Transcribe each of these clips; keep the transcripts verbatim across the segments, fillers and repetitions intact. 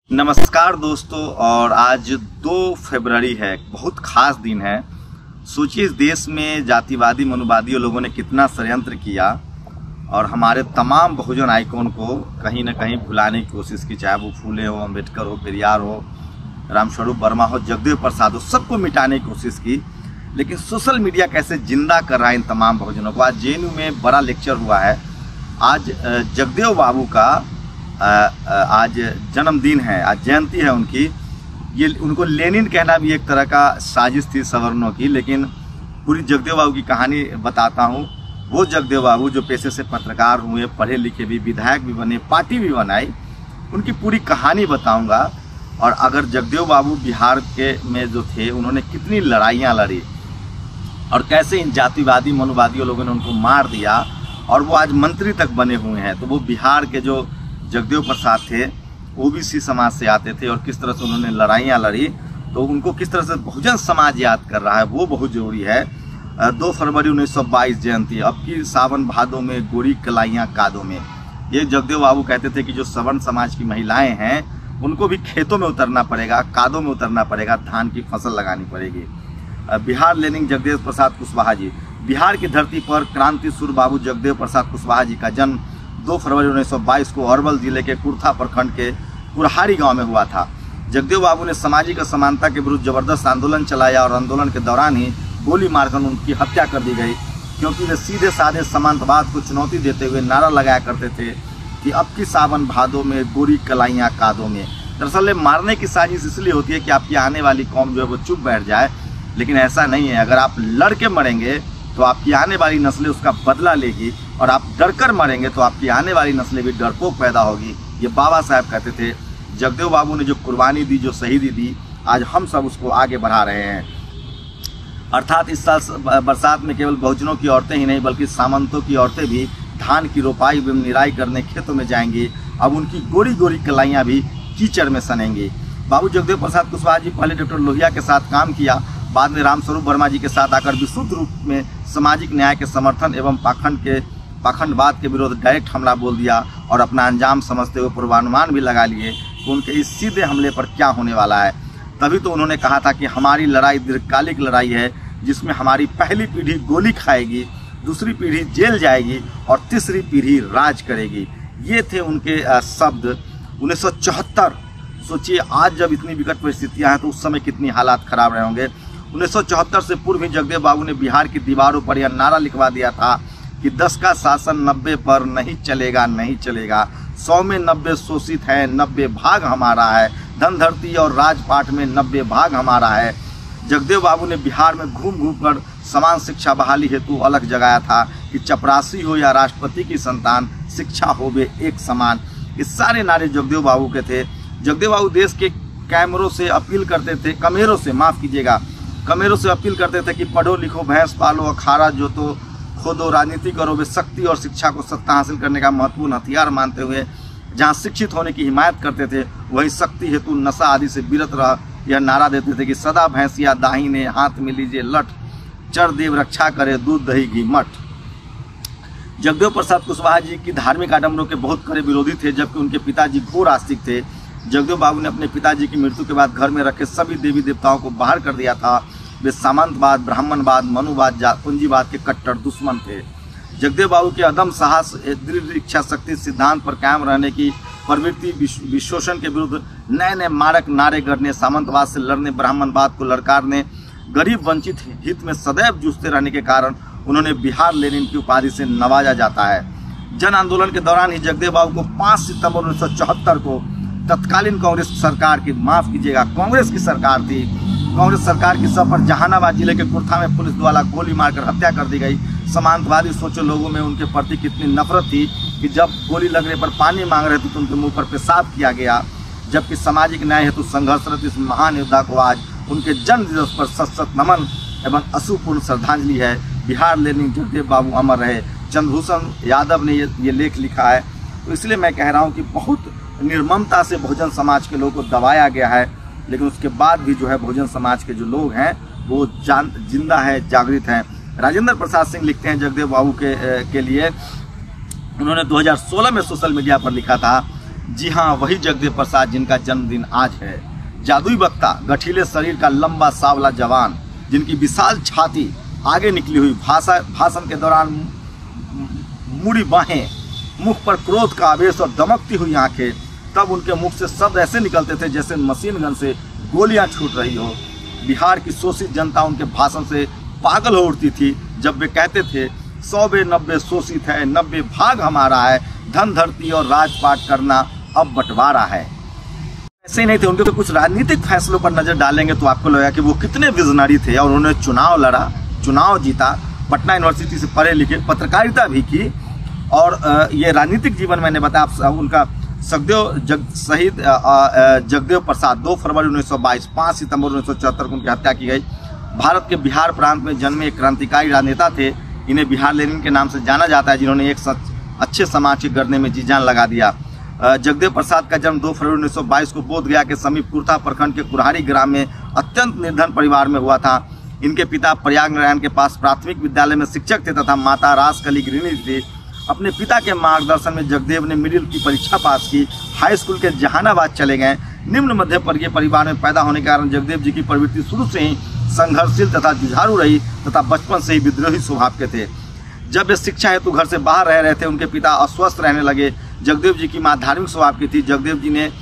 नमस्कार दोस्तों, और आज दो फरवरी है, बहुत खास दिन है। सोचिए इस देश में जातिवादी मनोवादी लोगों ने कितना षड्यंत्र किया और हमारे तमाम बहुजन आइकॉन को कहीं ना कहीं भुलाने की कोशिश की, चाहे वो फूले हो, अम्बेडकर हो, पेरियार हो, रामस्वरूप वर्मा हो, जगदेव प्रसाद हो, सबको मिटाने की कोशिश की। लेकिन सोशल मीडिया कैसे जिंदा कर रहा है इन तमाम बहुजनों को। आज जे एन यू में बड़ा लेक्चर हुआ है। आज जगदेव बाबू का आज जन्मदिन है, आज जयंती है उनकी। ये उनको लेनिन कहना भी एक तरह का साजिश थी सवर्णों की। लेकिन पूरी जगदेव बाबू की कहानी बताता हूँ। वो जगदेव बाबू जो पेशे से पत्रकार हुए, पढ़े लिखे भी, विधायक भी बने, पार्टी भी बनाई, उनकी पूरी कहानी बताऊंगा। और अगर जगदेव बाबू बिहार के में जो थे, उन्होंने कितनी लड़ाइयाँ लड़ी और कैसे इन जातिवादी मनोवादियों लोगों ने उनको मार दिया और वो आज मंत्री तक बने हुए हैं। तो वो बिहार के जो जगदेव प्रसाद थे, ओबीसी समाज से आते थे और किस तरह से उन्होंने लड़ाइयाँ लड़ी, तो उनको किस तरह से बहुजन समाज याद कर रहा है, वो बहुत जरूरी है। दो फरवरी उन्नीस सौ बाईस जयंती, अब की सावन भादों में गोरी कलाइयाँ कादों में। ये जगदेव बाबू कहते थे कि जो सवर्ण समाज की महिलाएं हैं उनको भी खेतों में उतरना पड़ेगा, कादों में उतरना पड़ेगा, धान की फसल लगानी पड़ेगी। बिहार लेनिन जगदेव प्रसाद कुशवाहा जी। बिहार की धरती पर क्रांति सूर्य बाबू जगदेव प्रसाद कुशवाहा जी का जन्म दो फरवरी उन्नीस सौ बाईस को अरवल जिले के कुर्था प्रखंड के कुरहारी गांव में हुआ था। जगदेव बाबू ने सामाजिक असमानता के विरुद्ध जबरदस्त आंदोलन चलाया और आंदोलन के दौरान ही गोली मारकर उनकी हत्या कर दी गई, क्योंकि वे सीधे साधे समांतवाद को चुनौती देते हुए नारा लगाया करते थे कि अब की सावन भादों में गोरी कलाइयाँ कादों में। दरअसल मारने की साजिश इसलिए होती है कि आपकी आने वाली कौम जो है वो चुप बैठ जाए, लेकिन ऐसा नहीं है। अगर आप लड़ के मरेंगे तो आपकी आने वाली नस्लें उसका बदला लेगी, और आप डरकर मरेंगे तो आपकी आने वाली नस्लें भी डरपोक पैदा होगी। ये बाबा साहब कहते थे। जगदेव बाबू ने जो कुर्बानी दी, जो शहीदी दी, आज हम सब उसको आगे बढ़ा रहे हैं। अर्थात इस साल बरसात में केवल बहुजनों की औरतें ही नहीं बल्कि सामंतों की औरतें भी धान की रोपाई एवं निराई करने खेतों में जाएंगी। अब उनकी गोरी गोरी कलाइयाँ भी कीचड़ में सनेंगी। बाबू जगदेव प्रसाद कुशवाहा जी पहले डॉक्टर लोहिया के साथ काम किया, बाद में रामस्वरूप वर्मा जी के साथ आकर विशुद्ध रूप में सामाजिक न्याय के समर्थन एवं पाखंड के पाखंडवाद के विरोध डायरेक्ट हमला बोल दिया और अपना अंजाम समझते हुए पूर्वानुमान भी लगा लिए कि उनके इस सीधे हमले पर क्या होने वाला है। तभी तो उन्होंने कहा था कि हमारी लड़ाई दीर्घकालिक लड़ाई है, जिसमें हमारी पहली पीढ़ी गोली खाएगी, दूसरी पीढ़ी जेल जाएगी और तीसरी पीढ़ी राज करेगी। ये थे उनके शब्द। उन्नीस सौ चौहत्तर, सोचिए आज जब इतनी विकट परिस्थितियाँ हैं तो उस समय कितनी हालात खराब रहे होंगे। उन्नीस सौ चौहत्तर से पूर्व ही जगदेव बाबू ने बिहार की दीवारों पर यह नारा लिखवा दिया था कि दस का शासन नब्बे पर नहीं चलेगा, नहीं चलेगा। सौ में नब्बे शोषित है, नब्बे भाग हमारा है। धन धरती और राजपाट में नब्बे भाग हमारा है। जगदेव बाबू ने बिहार में घूम घूम कर समान शिक्षा बहाली हेतु अलग जगाया था कि चपरासी हो या राष्ट्रपति की संतान, शिक्षा हो वे एक समान। ये सारे नारे जगदेव बाबू के थे। जगदेव बाबू देश के कैमरों से अपील करते थे, कमेरों से माफ़ कीजिएगा, कमेरों से अपील करते थे कि पढ़ो लिखो, भैंस पालो, अखाड़ा जोतो, खोदो, राजनीति करो। वे शक्ति और शिक्षा को सत्ता हासिल करने का महत्वपूर्ण हथियार मानते हुए जहां शिक्षित होने की हिमायत करते थे, वही शक्ति हेतु नशा आदि से विरत रह यह नारा देते थे कि सदा भैंसिया दाहिने हाथ में लीजिए लठ, चर देव रक्षा करे दूध दही घी मठ। जगदेव प्रसाद कुशवाहा जी की धार्मिक आडम्बरों के बहुत कड़े विरोधी थे, जबकि उनके पिताजी घोर आस्तिक थे। जगदेव बाबू ने अपने पिताजी की मृत्यु के बाद घर में रखे सभी देवी देवताओं को बाहर कर दिया था। वे सामंतवाद, ब्राह्मणवाद, मनुवाद, पूंजीवाद के कट्टर दुश्मन थे। जगदेव बाबू के अदम साहस, दृढ़ इच्छा शक्ति, सिद्धांत पर कायम रहने की प्रवृत्ति, विशोषण के विरुद्ध नए नए मारक नारे गढ़ने, सामंतवाद से लड़ने, ब्राह्मणवाद को ललकारने, गरीब वंचित हित में सदैव जूझते रहने के कारण उन्होंने बिहार लेनिन की उपाधि से नवाजा जाता है। जन आंदोलन के दौरान ही जगदेव बाबू को पाँच सितंबर उन्नीस सौ चौहत्तर को तत्कालीन कांग्रेस सरकार की, माफ कीजिएगा कांग्रेस की सरकार थी, कांग्रेस सरकार की सभ पर जहानाबाद जिले के कुर्था में पुलिस द्वारा गोली मारकर हत्या कर दी गई। समांतवादी सोचो लोगों में उनके प्रति कितनी नफरत थी कि जब गोली लगने पर पानी मांग रहे थे तो उनके मुंह पर पेशाब किया गया। जबकि सामाजिक न्याय हेतु संघर्षरत इस महान योद्धा को आज उनके जन्म दिवस पर सत सत नमन एवं अश्रुपूर्ण श्रद्धांजलि है। बिहार लेनिन जगदेव बाबू अमर रहे। चंद्रभूषण यादव ने ये ये लेख लिखा है। तो इसलिए मैं कह रहा हूँ कि बहुत निर्ममता से बहुजन समाज के लोगों को दबाया गया है, लेकिन उसके बाद भी जो है बहुजन समाज के जो लोग हैं वो जान जिंदा है, जागृत हैं। राजेंद्र प्रसाद सिंह लिखते हैं जगदेव बाबू के के लिए, उन्होंने दो हज़ार सोलह में सोशल मीडिया पर लिखा था जी हाँ, वही जगदेव प्रसाद जिनका जन्मदिन आज है। जादुई वक्ता, गठीले शरीर का लंबा सांवला जवान, जिनकी विशाल छाती आगे निकली हुई, भाषा भाषण के दौरान मुड़ी बाहें, मुख पर क्रोध का आवेश और दमकती हुई आंखें। तब उनके मुख से शब्द ऐसे निकलते थे जैसे मशीन गन से गोलियां छूट रही हो। बिहार की शोषित जनता उनके भाषण से पागल हो उठती थी जब वे कहते थे, सौ बे नब्बे शोषित है, नब्बे भाग हमारा है, धन धरती और राजपाट करना अब बंटवारा है। ऐसे ही नहीं थे, उनके कुछ राजनीतिक फैसलों पर नजर डालेंगे तो आपको लगेगा कि वो कितने विजनरी थे। और उन्होंने चुनाव लड़ा, चुनाव जीता, पटना यूनिवर्सिटी से पढ़े लिखे, पत्रकारिता भी की। और ये राजनीतिक जीवन मैंने बताया उनका, सखदेव जग शहीद जगदेव प्रसाद दो फरवरी उन्नीस सौ बाईस, पाँच सितंबर उन्नीस सौ चौहत्तर को उनकी हत्या की गई। भारत के बिहार प्रांत में जन्मे एक क्रांतिकारी राजनेता थे। इन्हें बिहार लेनिन के नाम से जाना जाता है, जिन्होंने एक सच अच्छे समाज के गढ़ने में जी जान लगा दिया। जगदेव प्रसाद का जन्म दो फरवरी उन्नीस सौ बाईस को बोधगया के समीप कुर्था प्रखंड के कुरहारी ग्राम में अत्यंत निर्धन परिवार में हुआ था। इनके पिता प्रयाग नारायण के पास प्राथमिक विद्यालय में शिक्षक थे तथा माता रासकली गृहिणी थी। अपने पिता के मार्गदर्शन में जगदेव ने मिडिल की परीक्षा पास की, हाई स्कूल के जहानाबाद चले गए। निम्न मध्य वर्गीय परिवार में पैदा होने के कारण जगदेव जी की प्रवृत्ति शुरू से ही संघर्षशील तथा जुझारू रही तथा बचपन से ही विद्रोही स्वभाव के थे। जब वे शिक्षा हेतु घर से बाहर रह रहे थे, उनके पिता अस्वस्थ रहने लगे। जगदेव जी की मां धार्मिक स्वभाव की थी। जगदेव जी ने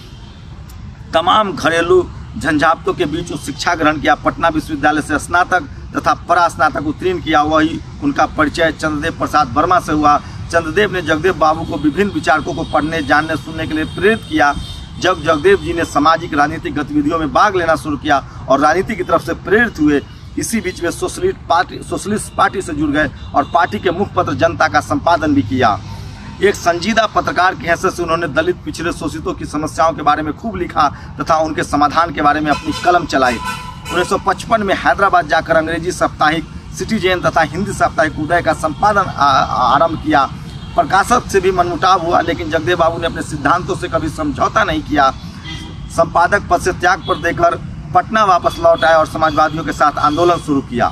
तमाम घरेलू झंझावतों के बीच उच्च शिक्षा ग्रहण किया। पटना विश्वविद्यालय से स्नातक तथा परास्नातक उत्तीर्ण किया। वही उनका परिचय चंद्रदेव प्रसाद वर्मा से हुआ। चंद्रदेव ने जगदेव बाबू को विभिन्न विचारकों को पढ़ने, जानने, सुनने के लिए प्रेरित किया। जब जगदेव जी ने सामाजिक राजनीतिक गतिविधियों में भाग लेना शुरू किया और राजनीति की तरफ से प्रेरित हुए, इसी बीच वे सोशलिस्ट पार्टी सोशलिस्ट पार्टी से जुड़ गए और पार्टी के मुखपत्र जनता का संपादन भी किया। एक संजीदा पत्रकार की हैसियत से उन्होंने दलित, पिछड़े, शोषितों की समस्याओं के बारे में खूब लिखा तथा उनके समाधान के बारे में अपनी कलम चलाई। उन्नीस सौ पचपन में हैदराबाद जाकर अंग्रेजी साप्ताहिक सिटीजन तथा हिंदी साप्ताहिक उदय का संपादन आरंभ किया। प्रकाशक से भी मनमुटाव हुआ, लेकिन जगदेव बाबू ने अपने सिद्धांतों से कभी समझौता नहीं किया। संपादक पद से त्याग पर देकर पटना वापस लौट आए और समाजवादियों के साथ आंदोलन शुरू किया।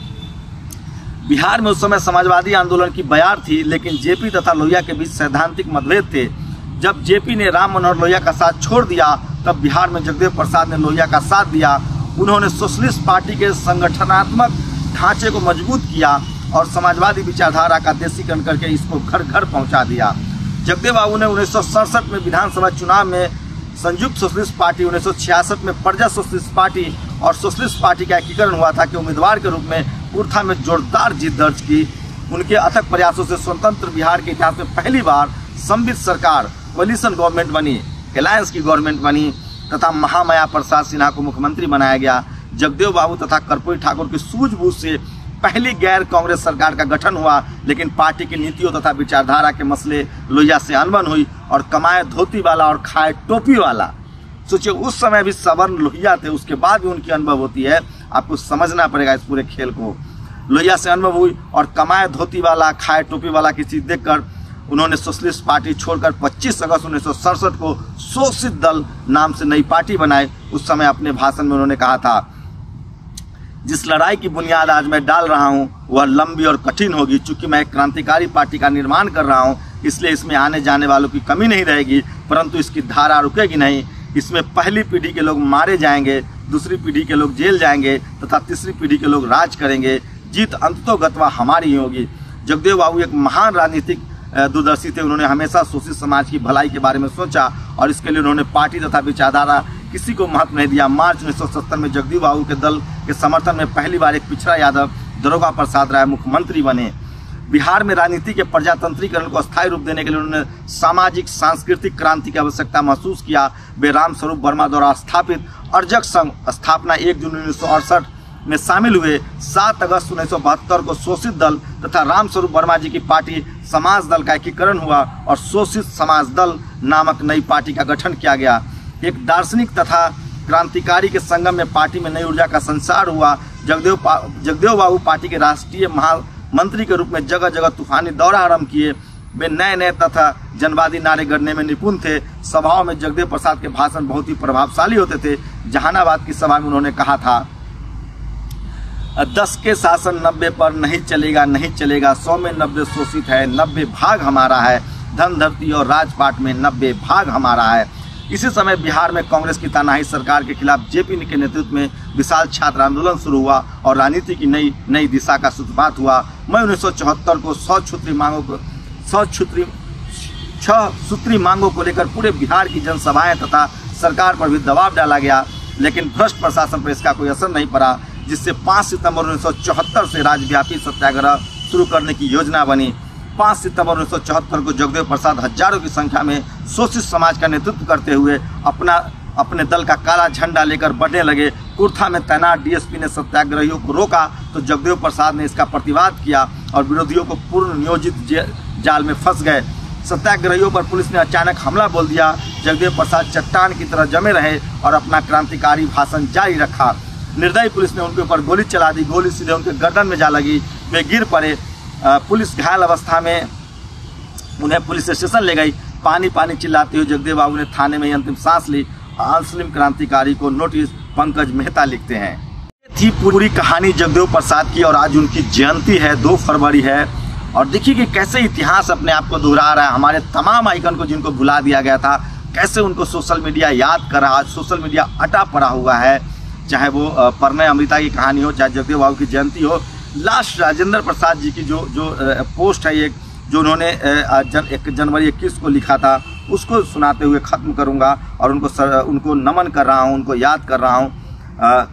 बिहार में उस समय समाजवादी आंदोलन की बयार थी, लेकिन जेपी तथा लोहिया के बीच सैद्धांतिक मतभेद थे। जब जेपी ने राम मनोहर लोहिया का साथ छोड़ दिया, तब बिहार में जगदेव प्रसाद ने लोहिया का साथ दिया। उन्होंने सोशलिस्ट पार्टी के संगठनात्मक ढांचे को मजबूत किया और समाजवादी विचारधारा का देशीकरण करके इसको घर घर पहुंचा दिया। जगदेव बाबू ने उन्नीस सौ सड़सठ में विधानसभा चुनाव में संयुक्त सोशलिस्ट पार्टी, उन्नीस सौ छियासठ में प्रजा सोशलिस्ट पार्टी और सोशलिस्ट पार्टी का एकीकरण हुआ था कि उम्मीदवार के रूप में कुर्था में जोरदार जीत दर्ज की। उनके अथक प्रयासों से स्वतंत्र बिहार के इतिहास में पहली बार संवित सरकार, कोलिशन गवर्नमेंट बनी, अलायंस की गवर्नमेंट बनी तथा महामाया प्रसाद सिन्हा को मुख्यमंत्री बनाया गया। जगदेव बाबू तथा कर्पूरी ठाकुर की सूझबूझ से पहली गैर कांग्रेस सरकार का गठन हुआ, लेकिन पार्टी की नीतियों तथा विचारधारा के मसले लोहिया से अनबन हुई और कमाए धोती वाला और खाए टोपी वाला। सोचिए, उस समय भी सवर्ण लोहिया थे, उसके बाद भी उनकी अनुभव होती है। आपको समझना पड़ेगा इस पूरे खेल को। लोहिया से अनुभव हुई और कमाए धोती वाला, खाए टोपी वाला की चीज देखकर उन्होंने सोशलिस्ट पार्टी छोड़कर पच्चीस अगस्त उन्नीस सौ सड़सठ को शोषित दल नाम से नई पार्टी बनाई। उस समय अपने भाषण में उन्होंने कहा था, जिस लड़ाई की बुनियाद आज मैं डाल रहा हूं वह लंबी और कठिन होगी। चूंकि मैं एक क्रांतिकारी पार्टी का निर्माण कर रहा हूं, इसलिए इसमें आने जाने वालों की कमी नहीं रहेगी, परंतु इसकी धारा रुकेगी नहीं। इसमें पहली पीढ़ी के लोग मारे जाएंगे, दूसरी पीढ़ी के लोग जेल जाएंगे तथा तीसरी पीढ़ी के लोग राज करेंगे। जीत अंततोगत्वा हमारी ही होगी। जगदेव बाबू एक महान राजनीतिक दूरदर्शी थे। उन्होंने हमेशा शोषित समाज की भलाई के बारे में सोचा और इसके लिए उन्होंने पार्टी तथा विचारधारा किसी को महत्व नहीं दिया। मार्च उन्नीस सौ सत्तर में जगदेव बाबू के दल के समर्थन में पहली बार एक पिछड़ा यादव दरोगा प्रसाद राय मुख्यमंत्री बने। बिहार में राजनीति के प्रजातंत्रीकरण को अस्थायी रूप देने के लिए उन्होंने सामाजिक सांस्कृतिक क्रांति की आवश्यकता महसूस किया। वे रामस्वरूप वर्मा द्वारा स्थापित अर्जक संघ स्थापना एक जून उन्नीस सौ अड़सठ में शामिल हुए। सात अगस्त उन्नीस सौ बहत्तर को शोषित दल तथा रामस्वरूप वर्मा जी की पार्टी समाज दल का एकीकरण हुआ और शोषित समाज दल नामक नई पार्टी का गठन किया गया। एक दार्शनिक तथा क्रांतिकारी के संगम में पार्टी में नई ऊर्जा का संचार हुआ। जगदेव जगदेव बाबू पार्टी के राष्ट्रीय महामंत्री के रूप में जगह जगह तूफानी दौरा आरंभ किए। वे नए नए तथा जनवादी नारे गढ़ने में निपुण थे। सभाओं में जगदेव प्रसाद के भाषण बहुत ही प्रभावशाली होते थे। जहानाबाद की सभा में उन्होंने कहा था, दस के शासन नब्बे पर नहीं चलेगा, नहीं चलेगा। सौ में नब्बे शोषित है, नब्बे भाग हमारा है। धन धरती और राजपाट में नब्बे भाग हमारा है। इसी समय बिहार में कांग्रेस की तानाशाही सरकार के खिलाफ जेपी के नेतृत्व में विशाल छात्र आंदोलन शुरू हुआ और राजनीति की नई नई दिशा का सूत्रपात हुआ। मई उन्नीस सौ चौहत्तर को सौ सूत्री मांगों को सौ सूत्री छह सूत्री मांगों को लेकर पूरे बिहार की जनसभाएं तथा सरकार पर भी दबाव डाला गया, लेकिन भ्रष्ट प्रशासन पर इसका कोई असर नहीं पड़ा, जिससे पाँच सितंबर उन्नीस सौ चौहत्तर से राज्यव्यापी सत्याग्रह शुरू करने की योजना बनी। पाँच सितंबर उन्नीस सौ चौहत्तर को जगदेव प्रसाद हजारों की संख्या में शोषित समाज का नेतृत्व करते हुए अपना अपने दल का काला झंडा लेकर बढ़ने लगे। कुर्था में तैनात डीएसपी ने सत्याग्रहियों को रोका तो जगदेव प्रसाद ने इसका प्रतिवाद किया और विरोधियों को पूर्ण नियोजित जाल में फंस गए। सत्याग्रहियों पर पुलिस ने अचानक हमला बोल दिया। जगदेव प्रसाद चट्टान की तरह जमे रहे और अपना क्रांतिकारी भाषण जारी रखा। निर्दयी पुलिस ने उनके ऊपर गोली चला दी। गोली सीधे उनके गर्दन में जा लगी, वे गिर पड़े। पुलिस घायल अवस्था में उन्हें पुलिस स्टेशन ले गई। पानी पानी चिल्लाते हुए जगदेव बाबू ने थाने में अंतिम सांस ली। मुस्लिम क्रांतिकारी को नोटिस पंकज मेहता लिखते हैं। ये थी पूरी कहानी जगदेव प्रसाद की और आज उनकी जयंती है, दो फरवरी है। और देखिए कि कैसे इतिहास अपने आप को दोहरा रहा है। हमारे तमाम आइकन को जिनको भुला दिया गया था, कैसे उनको सोशल मीडिया याद कर रहा है। सोशल मीडिया अटा पड़ा हुआ है, चाहे वो परनय अमृता की कहानी हो, चाहे जगदेव बाबू की जयंती हो। लास्ट राजेंद्र प्रसाद जी की जो जो पोस्ट है, एक जो उन्होंने जन, एक जनवरी इक्कीस को लिखा था, उसको सुनाते हुए ख़त्म करूंगा और उनको सर, उनको नमन कर रहा हूं, उनको याद कर रहा हूं।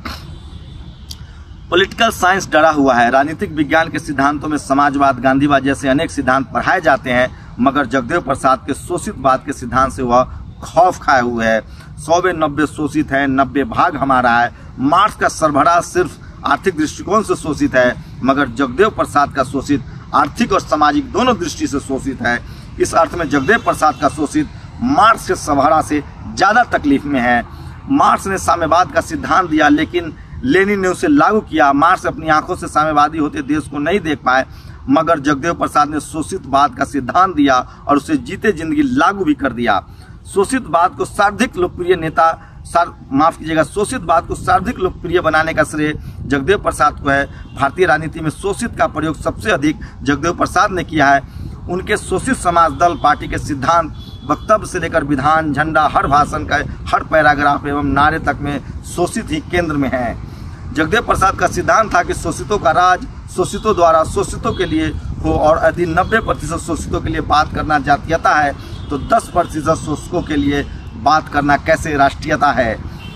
पॉलिटिकल साइंस डरा हुआ है। राजनीतिक विज्ञान के सिद्धांतों में समाजवाद, गांधीवाद जैसे अनेक सिद्धांत पढ़ाए जाते हैं, मगर जगदेव प्रसाद के शोषितवाद के सिद्धांत से वह खौफ खाए हुए है। सौ में नब्बे शोषित है, नब्बे भाग हमारा है। मार्क्स का सरबराह सिर्फ आर्थिक दृष्टिकोण से शोषित है, मगर जगदेव प्रसाद का शोषित आर्थिक और सामाजिक दोनों दृष्टि से शोषित है। इस अर्थ में जगदेव प्रसाद का शोषित मार्क्स के सरबराह से ज़्यादा तकलीफ में है। मार्क्स ने साम्यवाद का सिद्धांत दिया, लेकिन लेनिन ने उसे लागू किया। मार्क्स अपनी आंखों से साम्यवादी होते देश को नहीं देख पाए, मगर जगदेव प्रसाद ने शोषितवाद का सिद्धांत दिया और उसे जीते जिंदगी लागू भी कर दिया। शोषितवाद को सर्वाधिक लोकप्रिय नेता सर माफ कीजिएगा शोषितवाद को सर्वाधिक लोकप्रिय बनाने का श्रेय जगदेव प्रसाद को है। भारतीय राजनीति में शोषित का प्रयोग सबसे अधिक जगदेव प्रसाद ने किया है। उनके शोषित समाज दल पार्टी के सिद्धांत, वक्तव्य से लेकर विधान, झंडा, हर भाषण का हर पैराग्राफ एवं नारे तक में शोषित ही केंद्र में है। जगदेव प्रसाद का सिद्धांत था कि शोषितों का राज शोषितों द्वारा शोषितों के लिए हो, और यदि नब्बे प्रतिशत शोषितों के लिए बात करना जातीयता है तो दस प्रतिशत शोषकों के लिए बात करना कैसे राष्ट्रीयता है।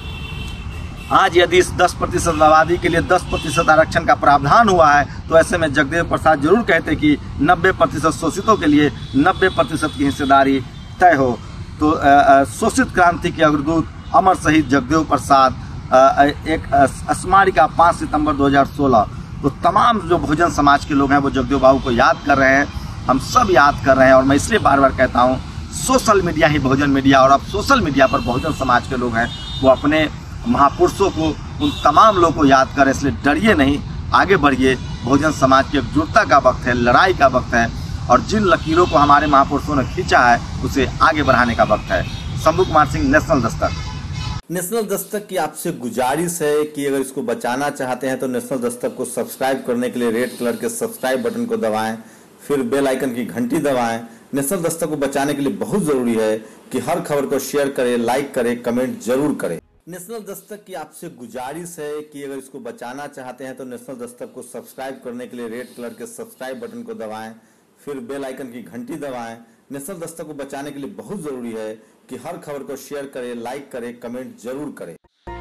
आज यदि इस दस प्रतिशत आबादी के लिए दस प्रतिशत आरक्षण का प्रावधान हुआ है, तो ऐसे में जगदेव प्रसाद जरूर कहते कि नब्बे प्रतिशत शोषितों के लिए नब्बे प्रतिशत की हिस्सेदारी तय हो। तो शोषित क्रांति के अग्रदूत अमर शहीद जगदेव प्रसाद, एक स्मारिका पाँच सितंबर दो हज़ार सोलह। तो तमाम जो बहुजन समाज के लोग हैं वो जगदेव बाबू को याद कर रहे हैं, हम सब याद कर रहे हैं। और मैं इसलिए बार बार कहता हूँ, सोशल मीडिया ही बहुजन मीडिया, और अब सोशल मीडिया पर बहुजन समाज के लोग हैं वो अपने महापुरुषों को, उन तमाम लोगों को याद करें। इसलिए डरिए नहीं, आगे बढ़िए। बहुजन समाज की एकजुटता का वक्त है, लड़ाई का वक्त है, और जिन लकीरों को हमारे महापुरुषों ने खींचा है उसे आगे बढ़ाने का वक्त है। शंभू कुमार सिंह, नेशनल दस्तक। नेशनल दस्तक की आपसे गुजारिश है कि अगर इसको बचाना चाहते हैं तो नेशनल दस्तक को सब्सक्राइब करने के लिए रेड कलर के सब्सक्राइब बटन को दबाएं, फिर बेल आइकन की घंटी दबाएं। नेशनल दस्तक को बचाने के लिए बहुत जरूरी है कि हर खबर को शेयर करें, लाइक करें, कमेंट जरूर करें। नेशनल दस्तक की आपसे गुजारिश है कि अगर इसको बचाना चाहते हैं तो नेशनल दस्तक को सब्सक्राइब करने के लिए रेड कलर के सब्सक्राइब बटन को दबाएं, फिर बेल आइकन की घंटी दबाएं। नेशनल दस्तक को बचाने के लिए बहुत जरूरी है कि हर खबर को शेयर करें, लाइक करें, कमेंट जरूर करें।